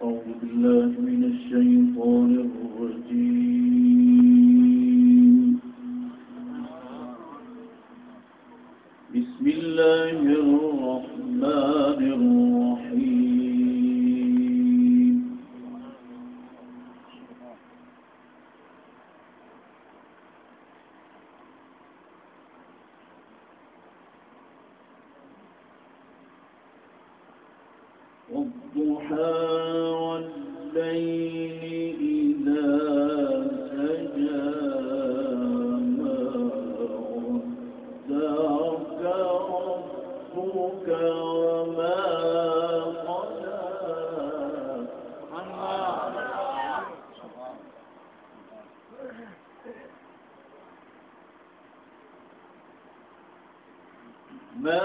أعوذ بالله من الشيطان الرجيم. بسم الله الرحمن الرحيم. والضحى والليل إذا سجى ما ودعك ربك وما قلى ما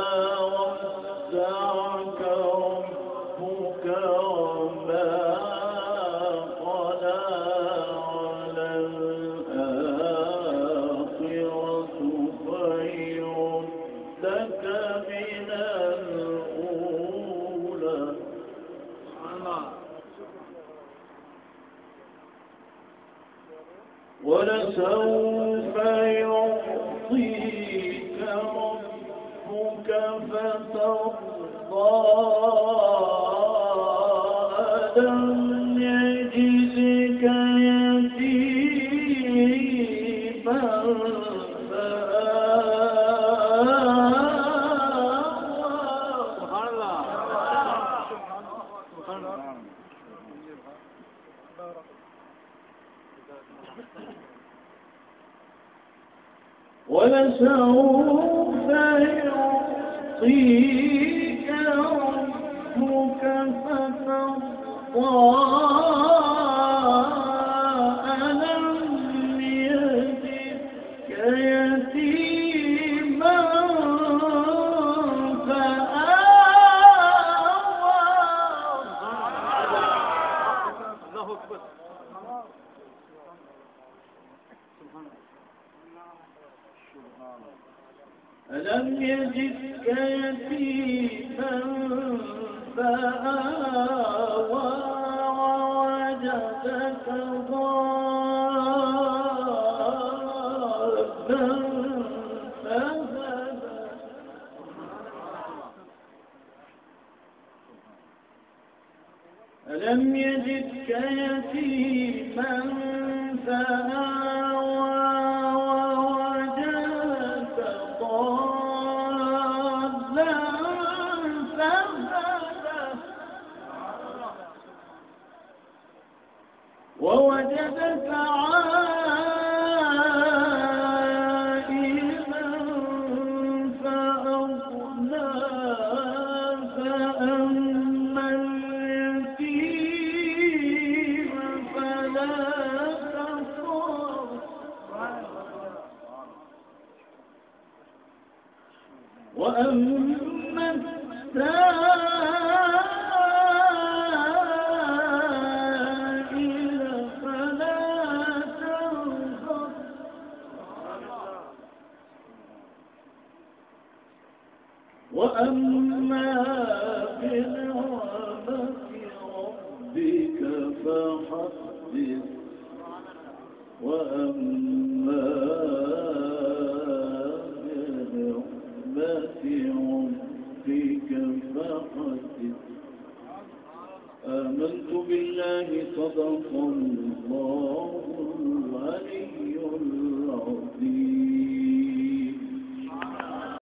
ودعك ربك وما قلى وللآخرة خير لك من الأولى ولسوف يعطيك ربك فترضى ألم يجدك يتيما ولسوف يعطيك ربك فترضى ألم يجدك يتيما فآوى ألم يجدك يتيما فآوى ووجدك ضالا فهدى ألم يجدك يتيما فآوى ووجدك عائلا فأغنى فأما اليتيم فلا تقهر وأما وأما بنعمة ربك فحدث وأما بنعمة ربك فحدث. آمنت بالله صدق الله العلي العظيم.